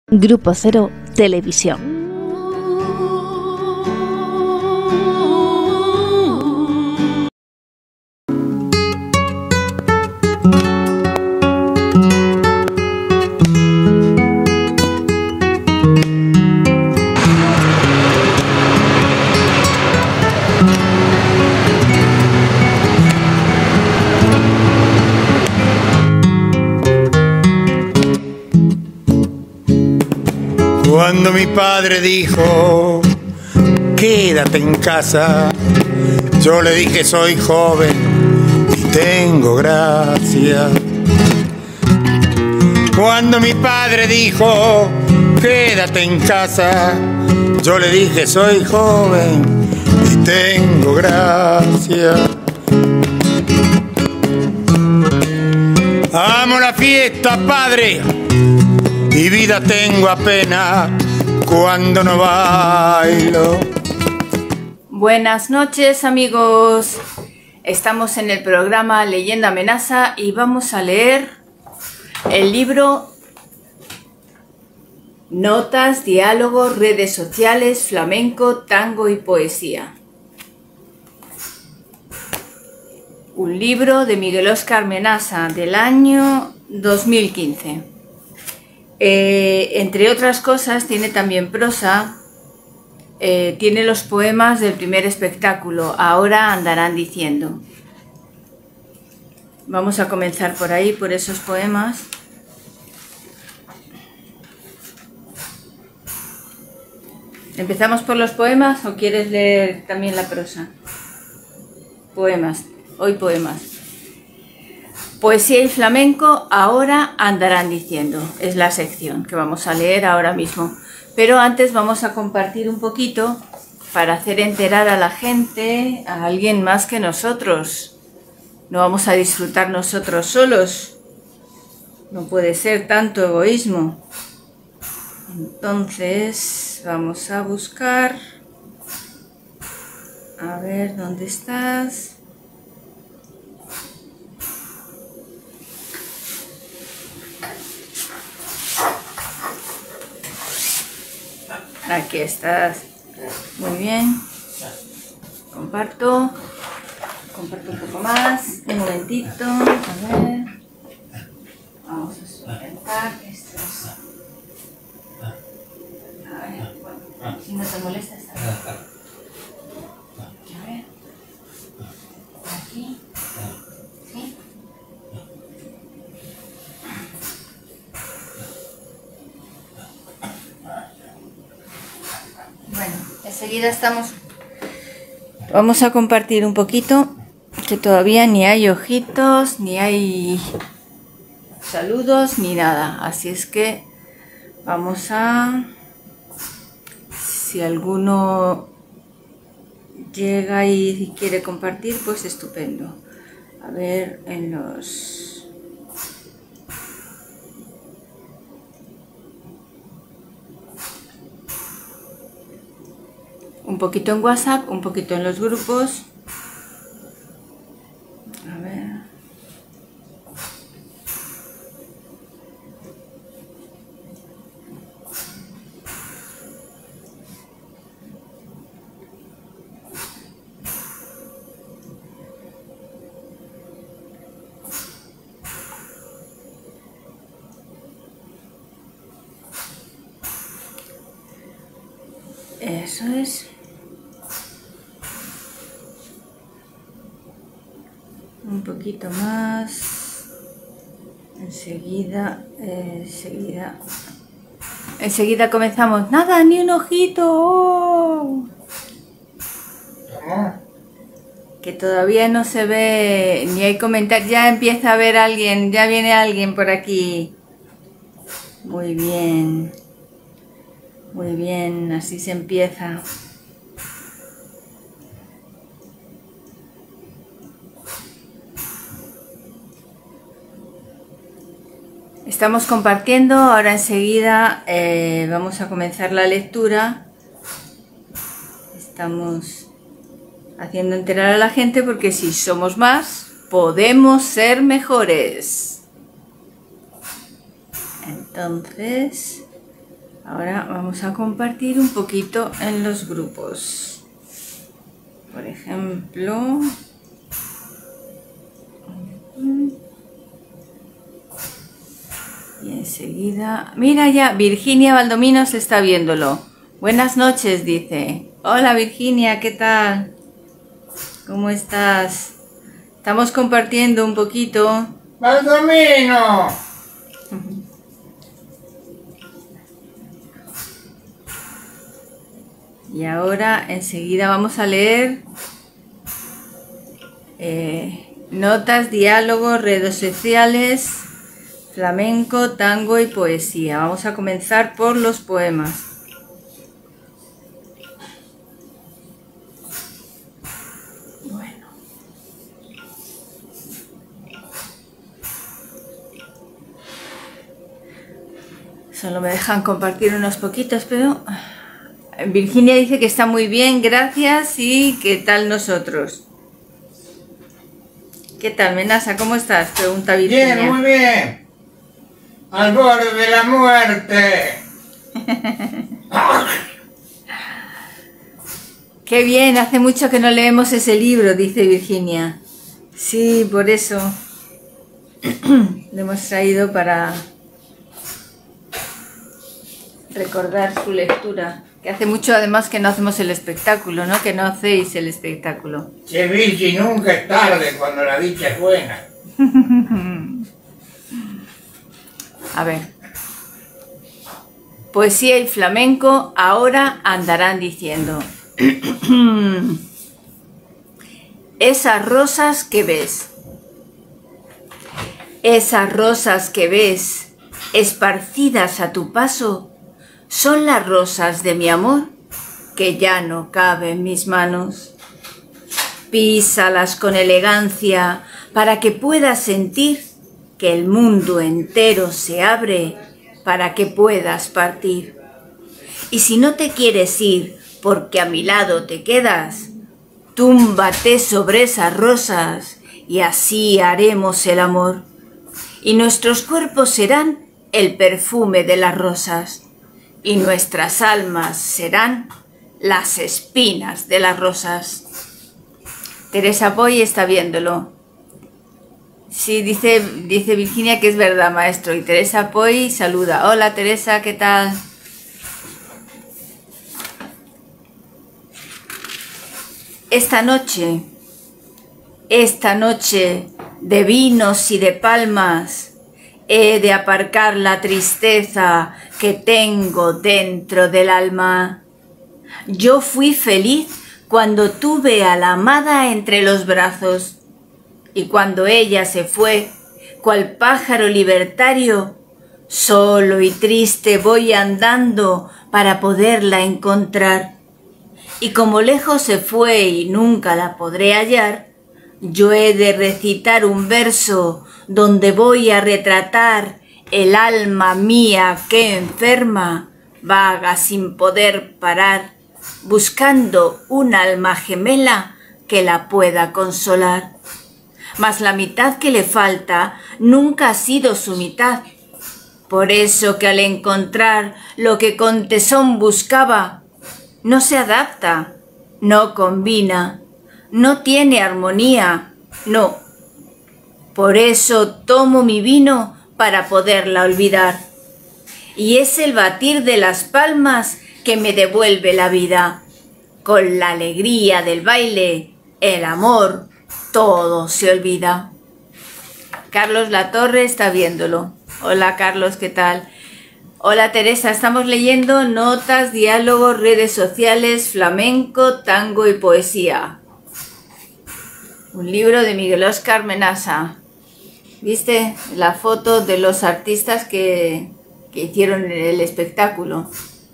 Grupo Cero Televisión. Cuando mi padre dijo, quédate en casa, yo le dije, soy joven y tengo gracia. Cuando mi padre dijo, quédate en casa, yo le dije, soy joven y tengo gracia. Amo la fiesta, padre, y vida tengo apenas cuando no bailo. Buenas noches, amigos. Estamos en el programa Leyenda Amenaza y vamos a leer el libro Notas, diálogos, redes sociales, flamenco, tango y poesía. Un libro de Miguel Óscar Menaza del año 2015. Entre otras cosas tiene también prosa, tiene los poemas del primer espectáculo, Ahora andarán diciendo. Vamos a comenzar por ahí, por esos poemas. ¿Empezamos por los poemas o quieres leer también la prosa? Poemas, hoy poemas. Poesía y flamenco, ahora andarán diciendo. Es la sección que vamos a leer ahora mismo. Pero antes vamos a compartir un poquito para hacer enterar a la gente, a alguien más que nosotros. No vamos a disfrutar nosotros solos. No puede ser tanto egoísmo. Entonces vamos a buscar. A ver, ¿dónde estás? Aquí estás. Muy bien. Comparto un poco más. Un momentito. A ver. Vamos a solventar estos. A ver, bueno, si no te molesta, está bien. A ver. Aquí. ¿Sí? Bueno, enseguida estamos. Vamos a compartir un poquito, que todavía ni hay ojitos, ni hay saludos, ni nada. Así es que vamos a... Si alguno llega y quiere compartir, pues estupendo. A ver, en los... Un poquito en WhatsApp, un poquito en los grupos. A ver. Eso es. Un poquito más. Enseguida comenzamos. Nada, ni un ojito. ¡Oh! Que todavía no se ve, ni hay comentarios. Ya empieza a ver alguien, ya viene alguien por aquí. Muy bien. Muy bien, así se empieza. Estamos compartiendo, ahora enseguida vamos a comenzar la lectura. Estamos haciendo enterar a la gente porque si somos más, podemos ser mejores. Entonces, Ahora vamos a compartir un poquito en los grupos. Por ejemplo, y enseguida, mira ya, Virginia Valdomino se está viéndolo. Buenas noches, dice. Hola Virginia, ¿qué tal? ¿Cómo estás? Estamos compartiendo un poquito. ¡Valdomino! Y ahora enseguida vamos a leer notas, diálogos, redes sociales, flamenco, tango y poesía. Vamos a comenzar por los poemas. Bueno. Solo me dejan compartir unos poquitos, pero... Virginia dice que está muy bien, gracias. ¿Y qué tal nosotros? ¿Qué tal, Menasa? ¿Cómo estás? Pregunta Virginia. Bien, muy bien. Al borde de la muerte. Qué bien, hace mucho que no leemos ese libro, dice Virginia. Sí, por eso lo hemos traído para recordar su lectura. Que hace mucho además que no hacemos el espectáculo, ¿no? Que no hacéis el espectáculo. Che, Virgi, nunca es tarde cuando la dicha es buena. A ver. Poesía y flamenco ahora andarán diciendo. Esas rosas que ves. Esas rosas que ves, esparcidas a tu paso, son las rosas de mi amor, que ya no caben en mis manos. Písalas con elegancia para que puedas sentir que el mundo entero se abre para que puedas partir. Y si no te quieres ir porque a mi lado te quedas, túmbate sobre esas rosas y así haremos el amor. Y nuestros cuerpos serán el perfume de las rosas. Y nuestras almas serán las espinas de las rosas. Teresa Poy está viéndolo. Sí, dice Virginia que es verdad, maestro. Y Teresa Poy saluda. Hola, Teresa, ¿qué tal? Esta noche de vinos y de palmas, he de aparcar la tristeza que tengo dentro del alma. Yo fui feliz cuando tuve a la amada entre los brazos, y cuando ella se fue, cual pájaro libertario, solo y triste voy andando para poderla encontrar. Y como lejos se fue y nunca la podré hallar, yo he de recitar un verso donde voy a retratar el alma mía que enferma, vaga sin poder parar, buscando un alma gemela que la pueda consolar. Mas la mitad que le falta nunca ha sido su mitad. Por eso que al encontrar lo que con tesón buscaba, no se adapta, no combina, no tiene armonía, no. Por eso tomo mi vino para poderla olvidar. Y es el batir de las palmas que me devuelve la vida. Con la alegría del baile, el amor, todo se olvida. Carlos Latorre está viéndolo. Hola Carlos, ¿qué tal? Hola Teresa, estamos leyendo notas, diálogos, redes sociales, flamenco, tango y poesía. Un libro de Miguel Óscar Menasa. ¿Viste la foto de los artistas que hicieron el espectáculo?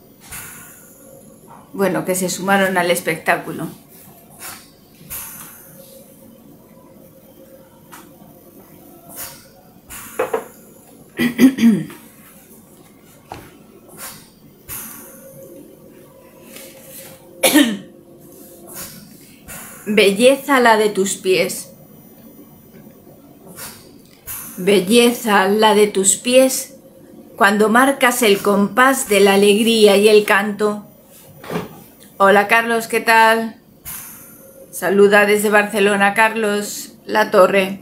Bueno, que se sumaron al espectáculo. Belleza la de tus pies. Belleza la de tus pies cuando marcas el compás de la alegría y el canto. Hola Carlos, ¿qué tal? Saluda desde Barcelona Carlos Latorre.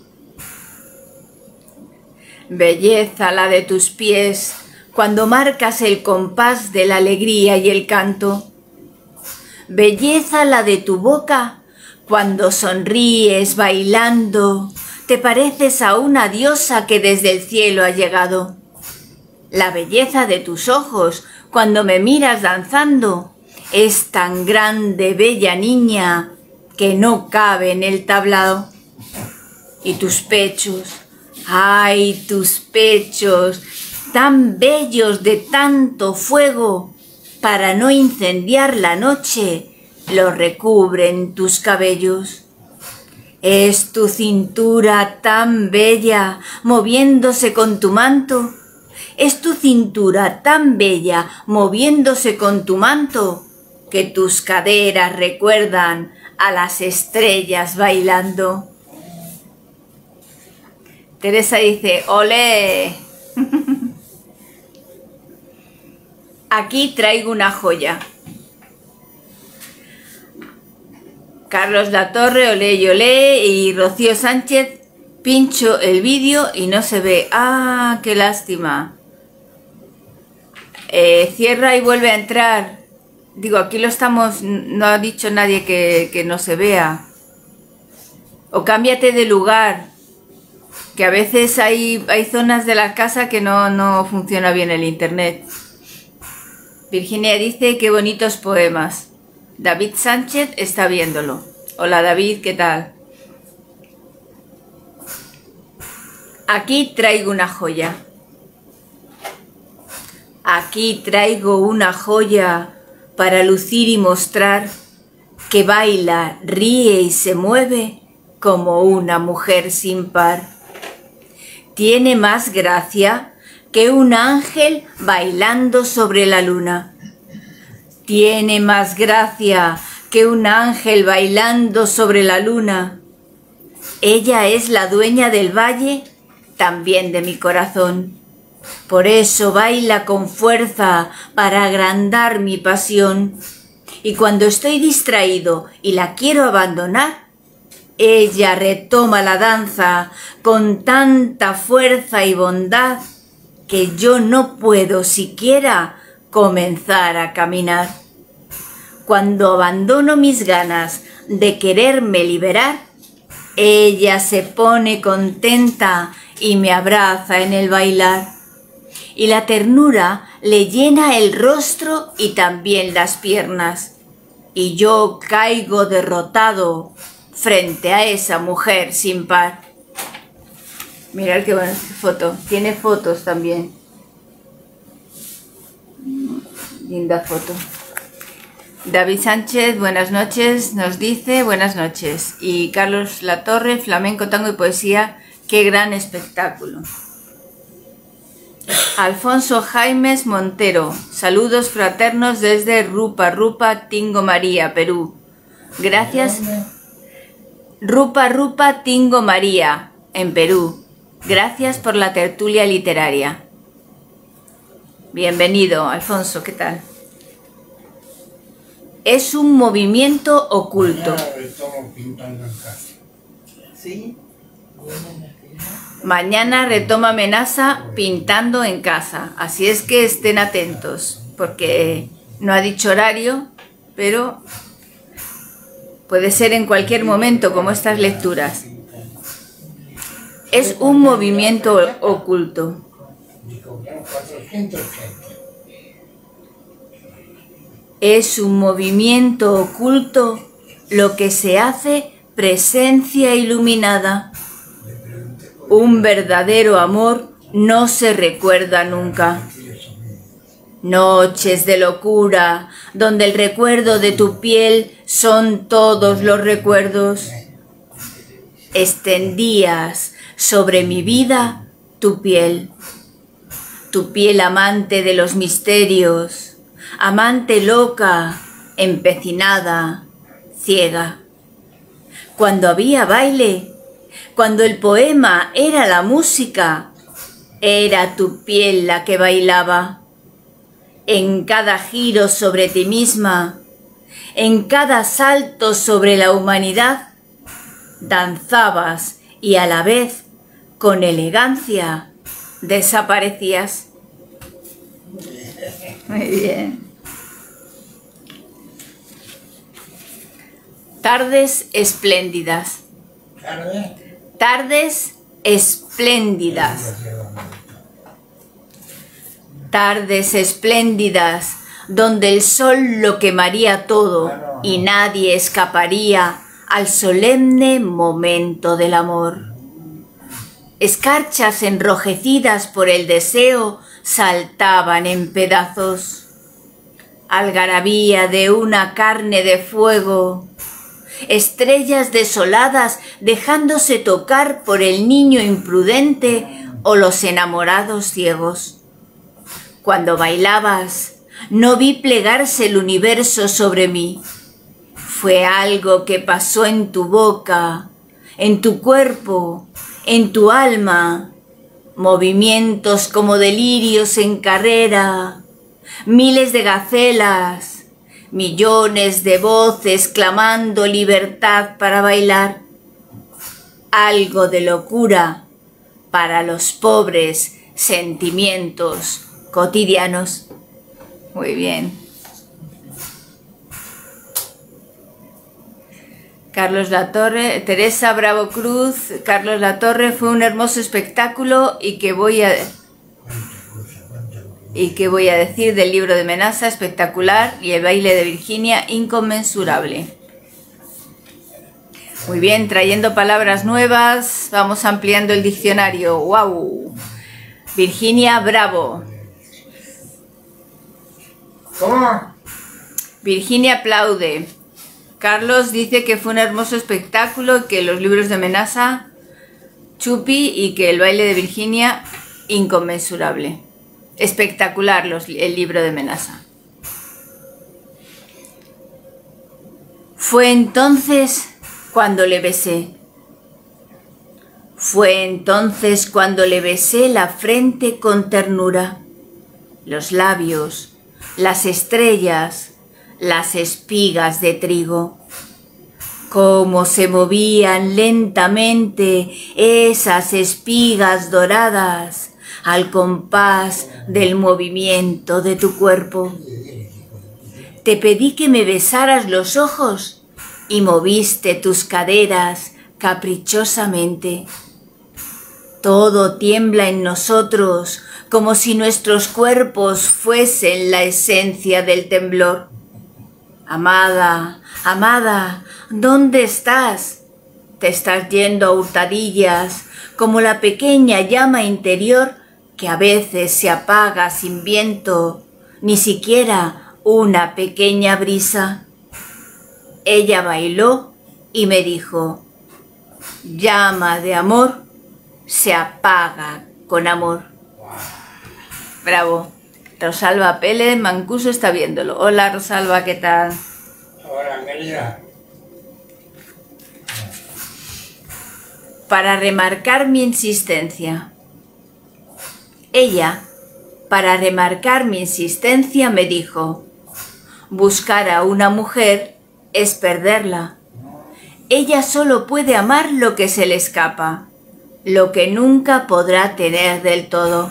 Belleza la de tus pies, cuando marcas el compás de la alegría y el canto. Belleza la de tu boca, cuando sonríes bailando, te pareces a una diosa que desde el cielo ha llegado. La belleza de tus ojos, cuando me miras danzando, es tan grande, bella niña, que no cabe en el tablado. Y tus pechos, ay, tus pechos, tan bellos de tanto fuego, para no incendiar la noche, los recubren tus cabellos. Es tu cintura tan bella, moviéndose con tu manto. Es tu cintura tan bella, moviéndose con tu manto, que tus caderas recuerdan a las estrellas bailando. Teresa dice, ¡olé! Aquí traigo una joya. Carlos Latorre, olé y olé, y Rocío Sánchez, pincho el vídeo y no se ve. ¡Ah, qué lástima! Cierra y vuelve a entrar. Digo, aquí lo estamos, no ha dicho nadie que no se vea. O cámbiate de lugar, que a veces hay zonas de la casa que no funciona bien el internet. Virginia dice, qué bonitos poemas. David Sánchez está viéndolo. Hola David, ¿qué tal? Aquí traigo una joya. Aquí traigo una joya para lucir y mostrar que baila, ríe y se mueve como una mujer sin par. Tiene más gracia que un ángel bailando sobre la luna. Tiene más gracia que un ángel bailando sobre la luna. Ella es la dueña del valle, también de mi corazón. Por eso baila con fuerza para agrandar mi pasión. Y cuando estoy distraído y la quiero abandonar, ella retoma la danza con tanta fuerza y bondad que yo no puedo siquiera comenzar a caminar. Cuando abandono mis ganas de quererme liberar, ella se pone contenta y me abraza en el bailar. Y la ternura le llena el rostro y también las piernas. Y yo caigo derrotado frente a esa mujer sin par. Mirad qué buena foto. Tiene fotos también. Linda foto. David Sánchez, buenas noches, nos dice buenas noches. Y Carlos Latorre, flamenco, tango y poesía, qué gran espectáculo. Alfonso Jaimes Montero, saludos fraternos desde Rupa Rupa, Tingo María, Perú. Gracias. Rupa Rupa, Tingo María, en Perú. Gracias por la tertulia literaria. Bienvenido, Alfonso, ¿qué tal? Es un movimiento oculto. Mañana retoma Amenaza pintando en casa. Así es que estén atentos, porque no ha dicho horario, pero puede ser en cualquier momento, como estas lecturas. Es un movimiento oculto. Es un movimiento oculto lo que se hace presencia iluminada. Un verdadero amor no se recuerda nunca. Noches de locura, donde el recuerdo de tu piel son todos los recuerdos. Extendías sobre mi vida tu piel amante de los misterios, amante loca, empecinada, ciega. Cuando había baile, cuando el poema era la música, Era tu piel la que bailaba. En cada giro sobre ti misma, en cada salto sobre la humanidad, danzabas y a la vez, con elegancia, desaparecías. Muy bien. Tardes espléndidas. Tardes espléndidas. Tardes espléndidas, donde el sol lo quemaría todo y nadie escaparía al solemne momento del amor. Escarchas enrojecidas por el deseo saltaban en pedazos. Algarabía de una carne de fuego. Estrellas desoladas dejándose tocar por el niño imprudente o los enamorados ciegos. Cuando bailabas, no vi plegarse el universo sobre mí. Fue algo que pasó en tu boca, en tu cuerpo, en tu alma. Movimientos como delirios en carrera, miles de gacelas, millones de voces clamando libertad para bailar. Algo de locura para los pobres sentimientos cotidianos. Muy bien. Carlos Latorre, Teresa Bravo Cruz, Carlos Latorre, fue un hermoso espectáculo y que voy a decir del libro de Menaza, espectacular, y el baile de Virginia, inconmensurable. Muy bien, trayendo palabras nuevas, vamos ampliando el diccionario. ¡Wow! Virginia Bravo. ¿Cómo? Virginia aplaude. Carlos dice que fue un hermoso espectáculo, que los libros de Menaza, chupi, y que el baile de Virginia, inconmensurable. Espectacular el libro de Menaza. Fue entonces cuando le besé. Fue entonces cuando le besé la frente con ternura, los labios, las estrellas, las espigas de trigo. Cómo se movían lentamente esas espigas doradas al compás del movimiento de tu cuerpo. Te pedí que me besaras los ojos y moviste tus caderas caprichosamente. Todo tiembla en nosotros como si nuestros cuerpos fuesen la esencia del temblor. Amada, amada, ¿dónde estás? Te estás yendo a hurtadillas, como la pequeña llama interior que a veces se apaga sin viento, ni siquiera una pequeña brisa. Ella bailó y me dijo, llama de amor se apaga con amor. Bravo. Rosalba Pérez Mancuso está viéndolo. Hola Rosalba, ¿qué tal? Hola, querida. Para remarcar mi insistencia. Ella, para remarcar mi insistencia, me dijo, buscar a una mujer es perderla. Ella solo puede amar lo que se le escapa, lo que nunca podrá tener del todo.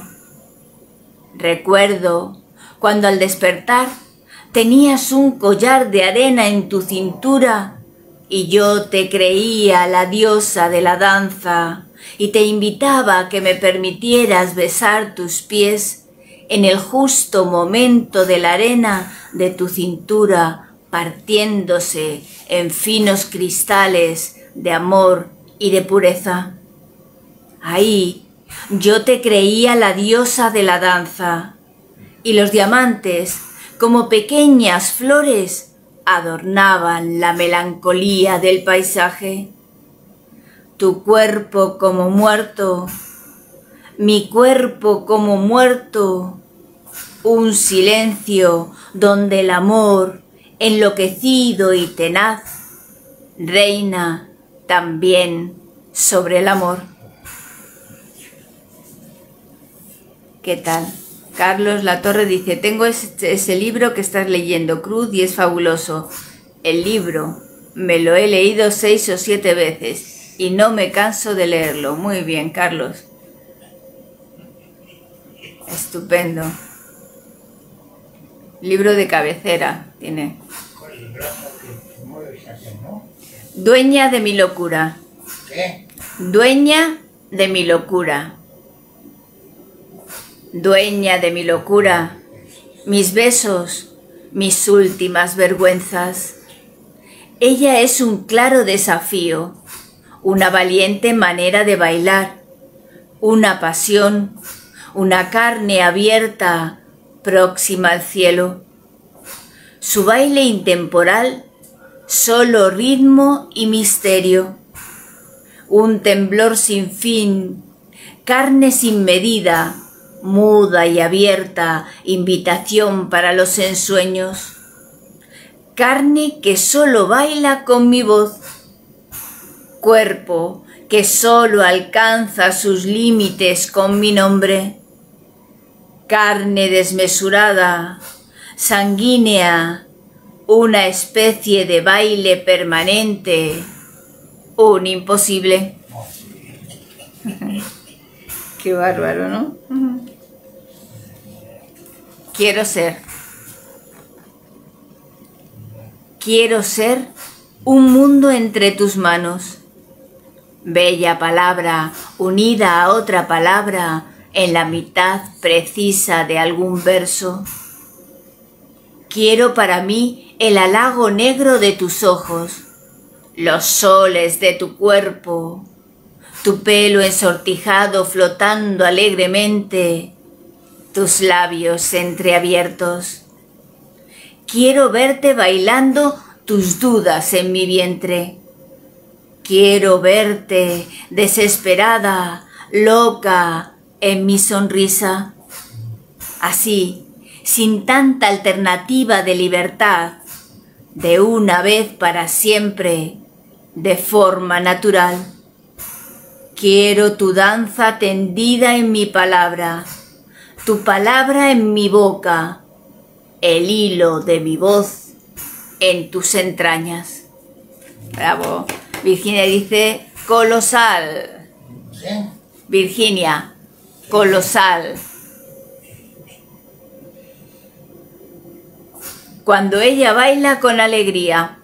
Recuerdo cuando al despertar tenías un collar de arena en tu cintura y yo te creía la diosa de la danza y te invitaba a que me permitieras besar tus pies en el justo momento de la arena de tu cintura partiéndose en finos cristales de amor y de pureza. Ahí yo te creía la diosa de la danza, y los diamantes, como pequeñas flores, adornaban la melancolía del paisaje. Tu cuerpo como muerto, mi cuerpo como muerto, un silencio donde el amor, enloquecido y tenaz, reina también sobre el amor. ¿Qué tal? Carlos Latorre dice, tengo ese libro que estás leyendo, Cruz, y es fabuloso. El libro me lo he leído 6 o 7 veces y no me canso de leerlo. Muy bien, Carlos. Estupendo. Libro de cabecera tiene. Dueña de mi locura. ¿Qué? Dueña de mi locura. Dueña de mi locura, mis besos, mis últimas vergüenzas. Ella es un claro desafío, una valiente manera de bailar, una pasión, una carne abierta, próxima al cielo. Su baile intemporal, solo ritmo y misterio. Un temblor sin fin, carne sin medida, muda y abierta, invitación para los ensueños. Carne que solo baila con mi voz. Cuerpo que solo alcanza sus límites con mi nombre. Carne desmesurada, sanguínea, una especie de baile permanente, un imposible. Qué bárbaro, ¿no? Quiero ser un mundo entre tus manos. Bella palabra unida a otra palabra en la mitad precisa de algún verso. Quiero para mí el halago negro de tus ojos, los soles de tu cuerpo, tu pelo ensortijado flotando alegremente, tus labios entreabiertos. Quiero verte bailando tus dudas en mi vientre. Quiero verte desesperada, loca, en mi sonrisa. Así, sin tanta alternativa de libertad, de una vez para siempre, de forma natural. Quiero tu danza tendida en mi palabra, tu palabra en mi boca, el hilo de mi voz en tus entrañas. Bravo. Virginia dice, colosal. ¿Qué? Virginia, colosal. Cuando ella baila con alegría.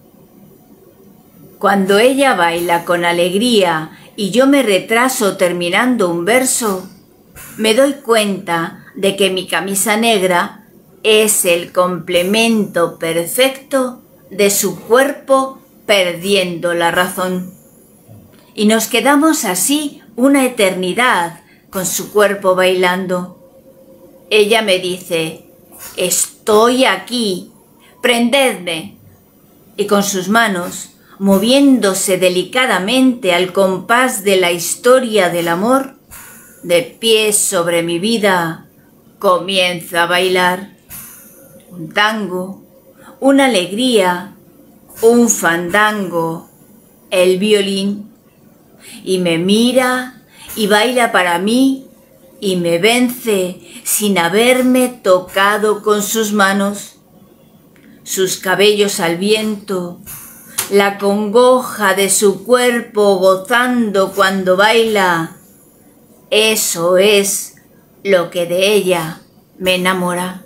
Cuando ella baila con alegría y yo me retraso terminando un verso, me doy cuenta de que mi camisa negra es el complemento perfecto de su cuerpo perdiendo la razón. Y nos quedamos así una eternidad con su cuerpo bailando. Ella me dice, estoy aquí, prendedme. Y con sus manos, moviéndose delicadamente al compás de la historia del amor, de pie sobre mi vida, comienza a bailar. Un tango, una alegría, un fandango, el violín. Y me mira y baila para mí y me vence sin haberme tocado con sus manos. Sus cabellos al viento, la congoja de su cuerpo gozando cuando baila. Eso es lo que de ella me enamora.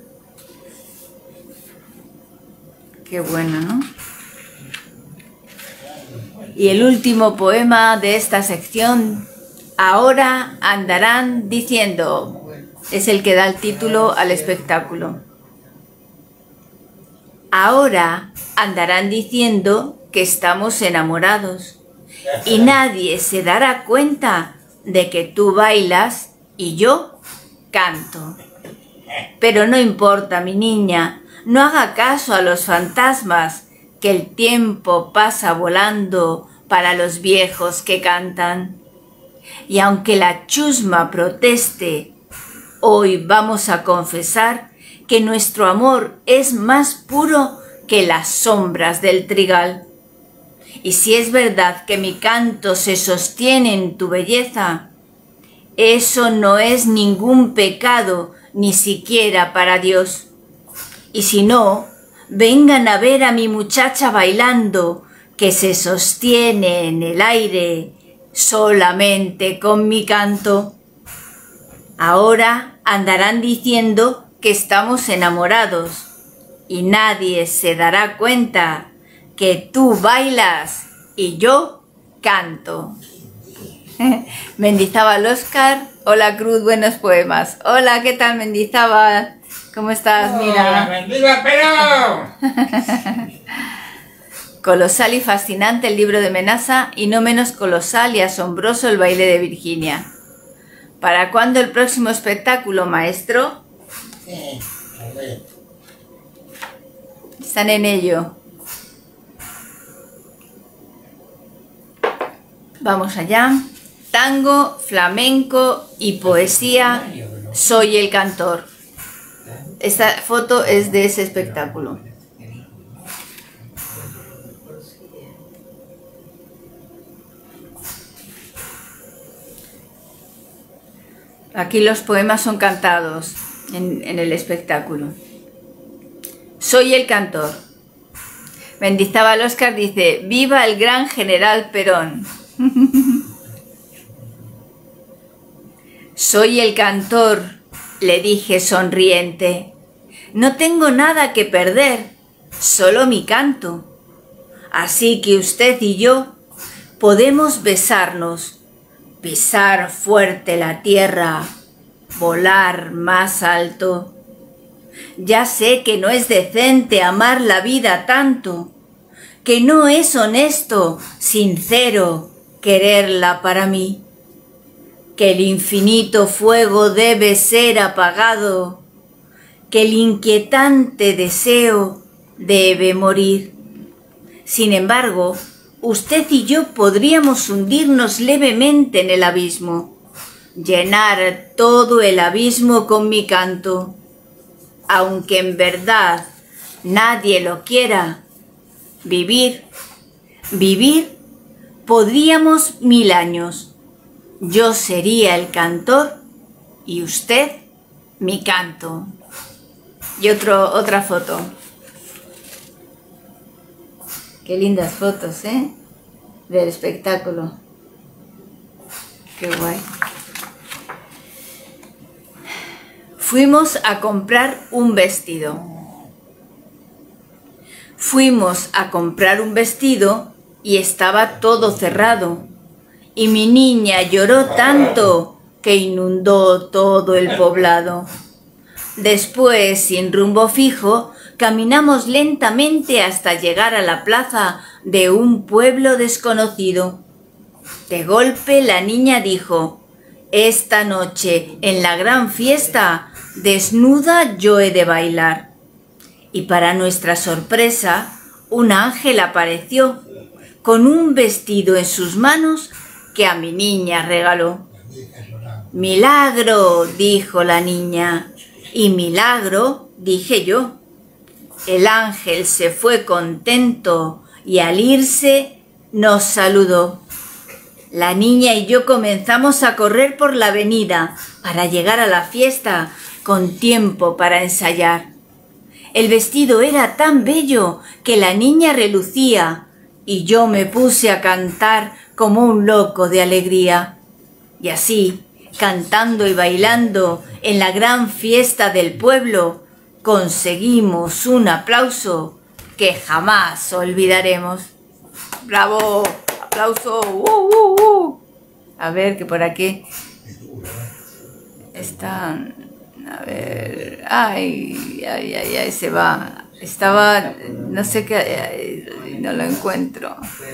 Qué bueno, ¿no? Y el último poema de esta sección, Ahora andarán diciendo, es el que da el título al espectáculo. Ahora andarán diciendo que estamos enamorados y nadie se dará cuenta de que tú bailas y yo canto. Pero no importa, mi niña, no haga caso a los fantasmas, que el tiempo pasa volando para los viejos que cantan. Y aunque la chusma proteste, hoy vamos a confesar que nuestro amor es más puro que las sombras del trigal. Y si es verdad que mi canto se sostiene en tu belleza, Eso no es ningún pecado, ni siquiera para Dios. Y si no, vengan a ver a mi muchacha bailando, que se sostiene en el aire solamente con mi canto. Ahora andarán diciendo que estamos enamorados y nadie se dará cuenta que tú bailas y yo canto. Mendizábal Óscar, hola Cruz, buenos poemas. Hola, ¿qué tal Mendizábal? ¿Cómo estás? Mira. ¡Mendiga, pero! Colosal y fascinante el libro de Menasa y no menos colosal y asombroso el baile de Virginia. ¿Para cuándo el próximo espectáculo, maestro? Sí, a ver. Están en ello. Vamos allá. Tango, flamenco y poesía. Soy el cantor. Esta foto es de ese espectáculo. Aquí los poemas son cantados en el espectáculo. Soy el cantor. Mendizábal Óscar dice, ¡viva el gran general Perón! Soy el cantor, le dije sonriente. No tengo nada que perder, solo mi canto. Así que usted y yo podemos besarnos, pisar fuerte la tierra, volar más alto. Ya sé que no es decente amar la vida tanto, que no es honesto, sincero, quererla para mí, que el infinito fuego debe ser apagado, que el inquietante deseo debe morir. Sin embargo, usted y yo podríamos hundirnos levemente en el abismo, llenar todo el abismo con mi canto, aunque en verdad nadie lo quiera. Vivir, podríamos 1000 años. Yo sería el cantor y usted mi canto. Y otra foto. Qué lindas fotos, ¿eh? Del espectáculo. Qué guay. Fuimos a comprar un vestido. Fuimos a comprar un vestido y estaba todo cerrado. Y mi niña lloró tanto que inundó todo el poblado. Después, sin rumbo fijo, caminamos lentamente hasta llegar a la plaza de un pueblo desconocido. De golpe la niña dijo, esta noche, en la gran fiesta, desnuda yo he de bailar. Y para nuestra sorpresa, un ángel apareció, con un vestido en sus manos que a mi niña regaló. ¡Milagro!, dijo la niña, y milagro, dije yo. El ángel se fue contento y al irse nos saludó. La niña y yo comenzamos a correr por la avenida para llegar a la fiesta con tiempo para ensayar. El vestido era tan bello que la niña relucía y yo me puse a cantar como un loco de alegría. Y así, cantando y bailando en la gran fiesta del pueblo, conseguimos un aplauso que jamás olvidaremos. ¡Bravo! ¡Aplauso! A ver, que por aquí están... A ver... ¡Ay! Se va. Estaba... No sé qué... No lo encuentro.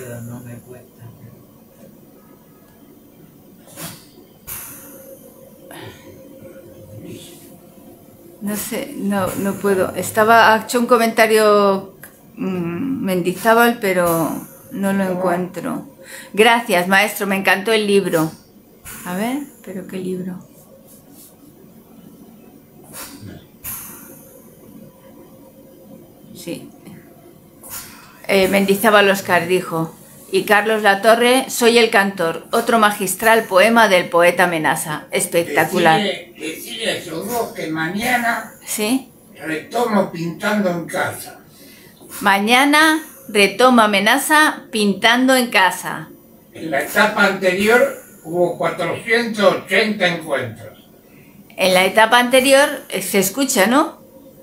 No sé, no puedo. Ha hecho un comentario Mendizábal, pero no lo encuentro. Gracias, maestro, me encantó el libro. A ver, ¿pero qué libro? Sí. Mendizábal Óscar dijo, Y Carlos Latorre, Soy el cantor, otro magistral poema del poeta Menaza. Espectacular. Decirle a esos dos que mañana ¿Sí? retomo pintando en casa. Mañana retoma Menaza pintando en casa. En la etapa anterior hubo 480 encuentros. En la etapa anterior se escucha, ¿no?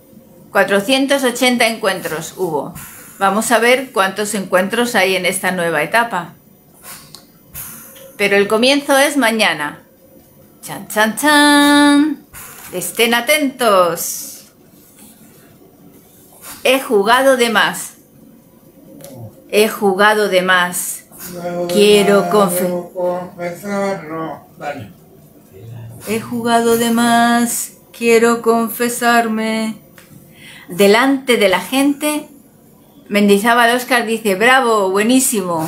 480 encuentros hubo. Vamos a ver cuántos encuentros hay en esta nueva etapa. Pero el comienzo es mañana. ¡Chan, chan, chan! Estén atentos. He jugado de más. He jugado de más. Quiero confesarlo. Vale. He jugado de más. Quiero confesarme. Delante de la gente, Mendizábal Óscar dice: bravo, buenísimo.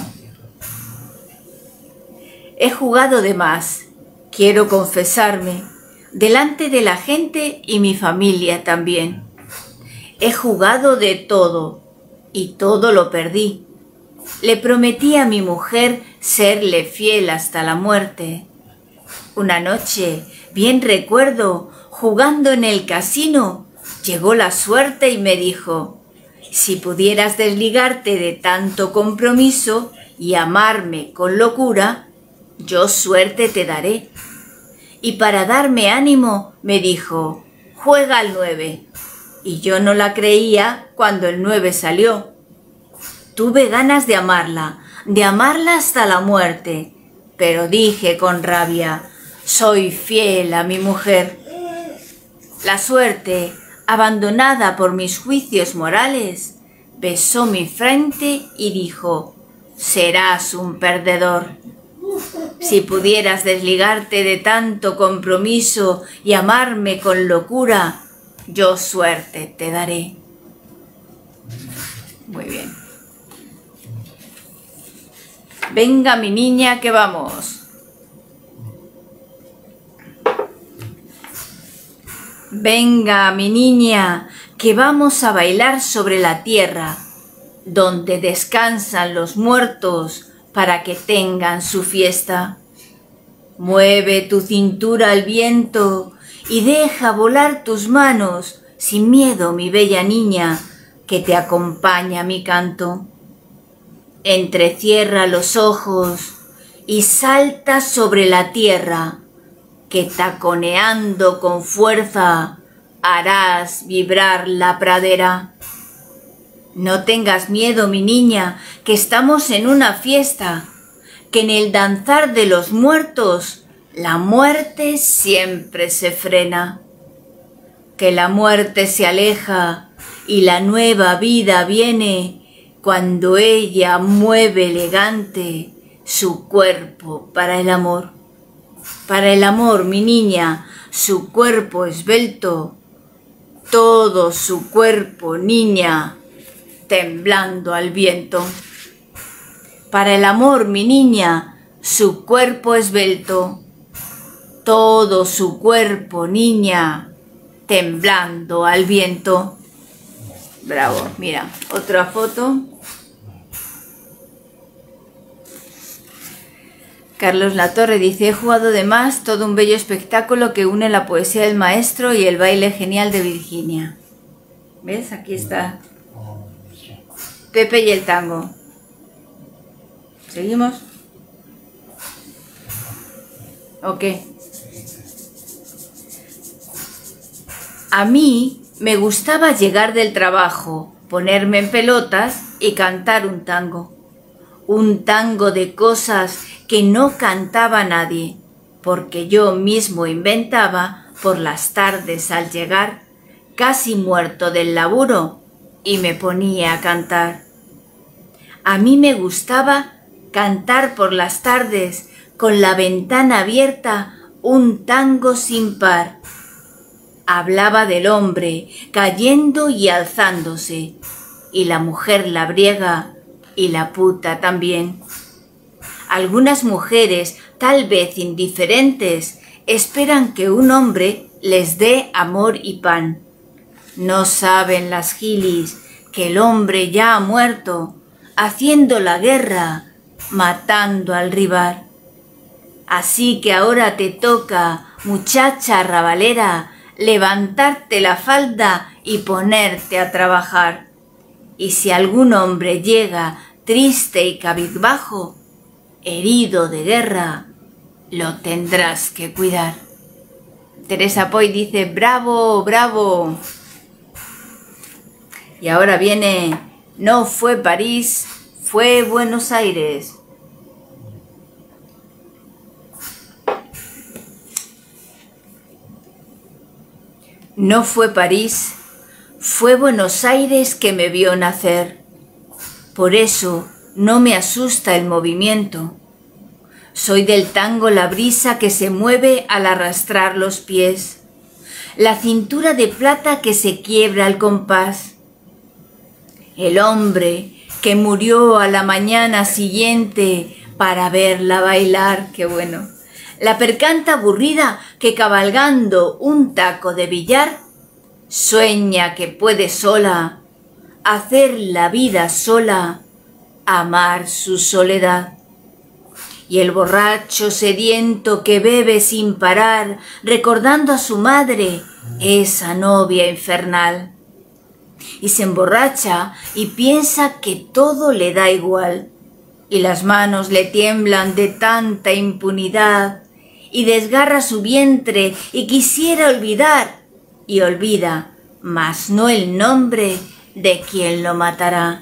He jugado de más. Quiero confesarme. Delante de la gente y mi familia también. He jugado de todo y todo lo perdí. Le prometí a mi mujer serle fiel hasta la muerte. Una noche, bien recuerdo, jugando en el casino, llegó la suerte y me dijo: si pudieras desligarte de tanto compromiso y amarme con locura, yo suerte te daré. Y para darme ánimo me dijo: juega al 9. Y yo no la creía cuando el 9 salió. Tuve ganas de amarla hasta la muerte, pero dije con rabia: soy fiel a mi mujer. La suerte, abandonada por mis juicios morales, besó mi frente y dijo: serás un perdedor. Si pudieras desligarte de tanto compromiso y amarme con locura, yo suerte te daré. Muy bien. Venga, mi niña, que vamos. Venga, mi niña, que vamos a bailar sobre la tierra, donde descansan los muertos para que tengan su fiesta. Mueve tu cintura al viento y deja volar tus manos, sin miedo, mi bella niña, que te acompaña mi canto. Entrecierra los ojos y salta sobre la tierra, que taconeando con fuerza harás vibrar la pradera. No tengas miedo, mi niña, que estamos en una fiesta, que en el danzar de los muertos la muerte siempre se frena, que la muerte se aleja y la nueva vida viene cuando ella mueve elegante su cuerpo para el amor. Para el amor, mi niña, su cuerpo esbelto, todo su cuerpo, niña, temblando al viento. Para el amor, mi niña, su cuerpo esbelto, todo su cuerpo, niña, temblando al viento. Bravo, mira, otra foto. Carlos Latorre dice: he jugado de más, todo un bello espectáculo que une la poesía del maestro y el baile genial de Virginia. ¿Ves? Aquí está Pepe y el tango. ¿Seguimos? Ok. A mí me gustaba llegar del trabajo, ponerme en pelotas y cantar un tango. Un tango de cosas que no cantaba nadie, porque yo mismo inventaba por las tardes al llegar, casi muerto del laburo, y me ponía a cantar. A mí me gustaba cantar por las tardes, con la ventana abierta, un tango sin par. Hablaba del hombre cayendo y alzándose, y la mujer labriega, y la puta también. Algunas mujeres, tal vez indiferentes, esperan que un hombre les dé amor y pan. No saben las gilis que el hombre ya ha muerto, haciendo la guerra, matando al rival. Así que ahora te toca, muchacha arrabalera, levantarte la falda y ponerte a trabajar. Y si algún hombre llega triste y cabizbajo, herido de guerra, lo tendrás que cuidar. Teresa Poy dice, bravo, bravo. Y ahora viene, no fue París, fue Buenos Aires. No fue París, fue Buenos Aires que me vio nacer. Por eso no me asusta el movimiento. Soy del tango la brisa que se mueve al arrastrar los pies, la cintura de plata que se quiebra al compás. El hombre que murió a la mañana siguiente para verla bailar, qué bueno. La percanta aburrida que cabalgando un taco de billar sueña que puede sola hacer la vida sola, amar su soledad. Y el borracho sediento que bebe sin parar, recordando a su madre, esa novia infernal. Y se emborracha y piensa que todo le da igual, y las manos le tiemblan de tanta impunidad, y desgarra su vientre y quisiera olvidar, y olvida, mas no el nombre de quien lo matará.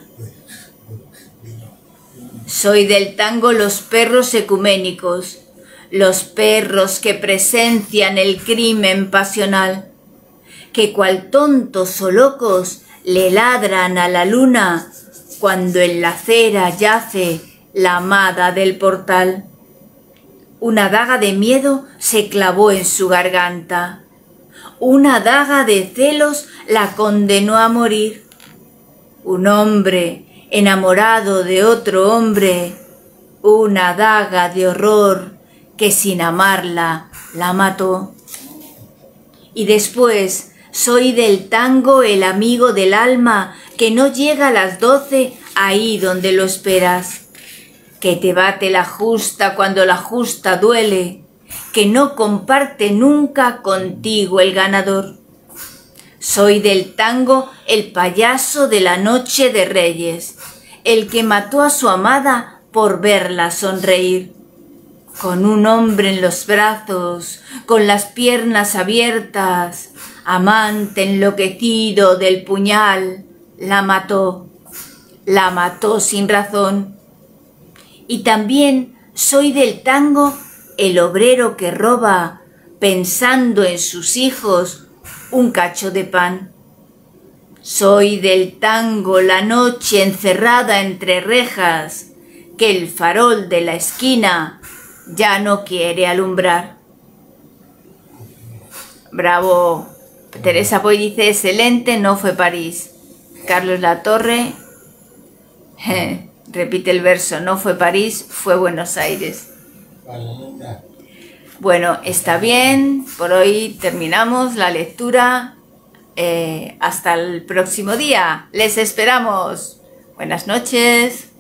Soy del tango los perros ecuménicos, los perros que presencian el crimen pasional, que cual tontos o locos le ladran a la luna cuando en la acera yace la amada del portal. Una daga de miedo se clavó en su garganta, una daga de celos la condenó a morir. Un hombre enamorado de otro hombre, una daga de horror que sin amarla la mató. Y después soy del tango el amigo del alma que no llega a las 12 ahí donde lo esperas, que te bate la justa cuando la justa duele, que no comparte nunca contigo el ganador. Soy del tango el payaso de la noche de Reyes, el que mató a su amada por verla sonreír. Con un hombre en los brazos, con las piernas abiertas, amante enloquecido del puñal, la mató sin razón. Y también soy del tango el obrero que roba, pensando en sus hijos, un cacho de pan. Soy del tango la noche encerrada entre rejas, que el farol de la esquina ya no quiere alumbrar. Bravo. Teresa Poy dice, excelente, no fue París. Carlos Latorre, repite el verso, no fue París, fue Buenos Aires. Bueno, está bien, por hoy terminamos la lectura. Hasta el próximo día, les esperamos. Buenas noches.